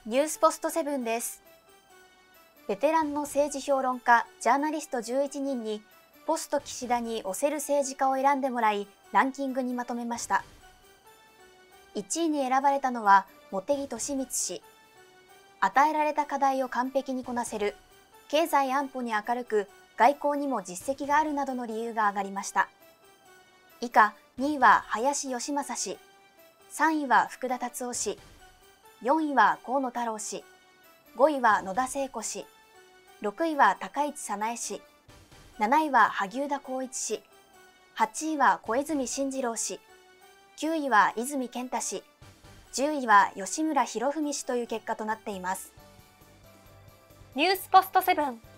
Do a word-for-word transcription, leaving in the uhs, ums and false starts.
ニュースポストセブンです。ベテランの政治評論家、ジャーナリストじゅういちにんに、ポスト岸田に推せる政治家を選んでもらい、ランキングにまとめました。いちいに選ばれたのは、茂木敏光氏。与えられた課題を完璧にこなせる、経済安保に明るく、外交にも実績があるなどの理由が挙がりました。以下、にいは林芳正氏、さんいは福田達夫氏、よんいは河野太郎氏、ごいは野田聖子氏、ろくいは高市早苗氏、なないは萩生田光一氏、はちいは小泉進次郎氏、きゅういは泉健太氏、じゅういは吉村洋文氏という結果となっています。 ニュースポストセブン。